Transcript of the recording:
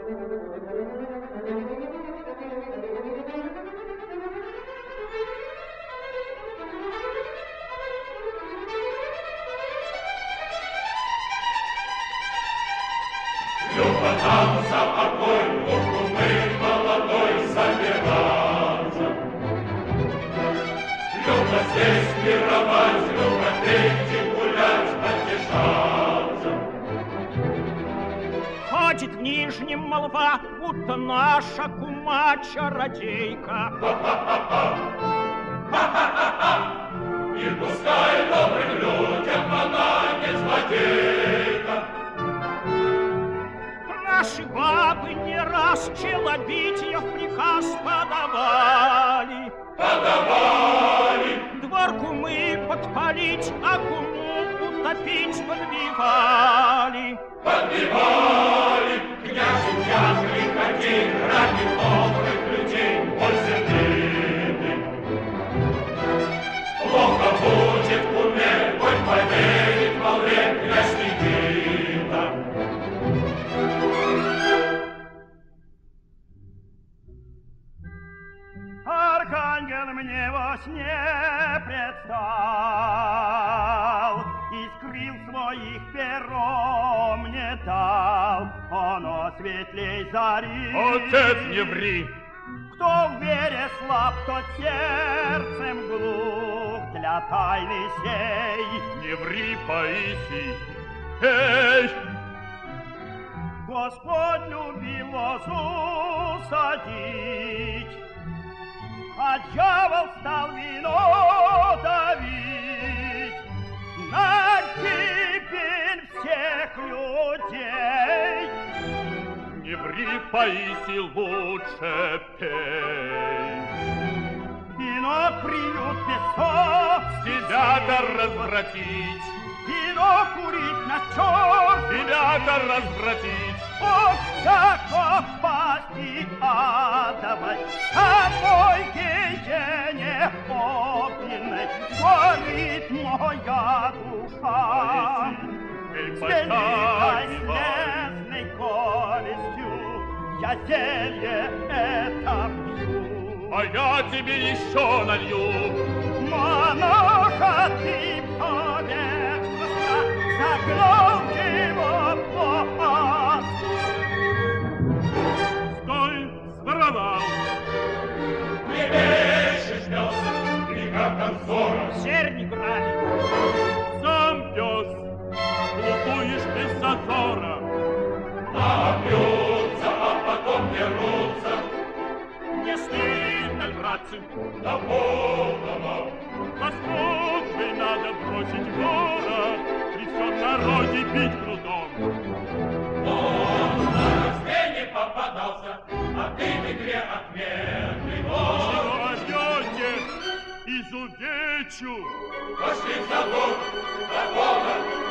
Ходит в Нижнем молва, будто наша кума-чародейка. И пускай добрым людям она не злодейка. Наши бабы не раз челобития в приказ подавали. Дворку мы подпалить, а куму утопить подбивали. Княжий час приходи, ради добрых людей, ой, сердитый. Плохо будет куме, хоть поверит молве князь Никита. Архангел мне во сне предстал и скрыл своих пером мне дал. Оно светлей зари. Отец, не ври! Кто в вере слаб, тот сердцем глух для тайны сей. Не ври, Паисий! Эй! Господь любил лозу садить, а дьявол стал вино давить на гибель всех людей. Не ври, Паисий, лучше пей. Вино приют бесов, Тебя-то развратить, вино курить на черт, тебя-то развратить. Ох, как пасти адовой, а мой гиене огненной горит моя душа. С великой слезной горестью я зелье это пью. А я тебе еще налью. Монаха ты поверхностно загнал его в ад. Стой, своровал. Прибежишь, пес, и как танцора. Зерни грабит. Сам пес, глупуешь без зазора. Напьются, а потом дерутся. Не стыдно, братцы, Да полного. Послушай, надо бросить город и всем народе бить кнутом. Он на сцене попадался, а ты в игре отменный гол. Чего орете? Изувечу. Пошли в забор, до Бога.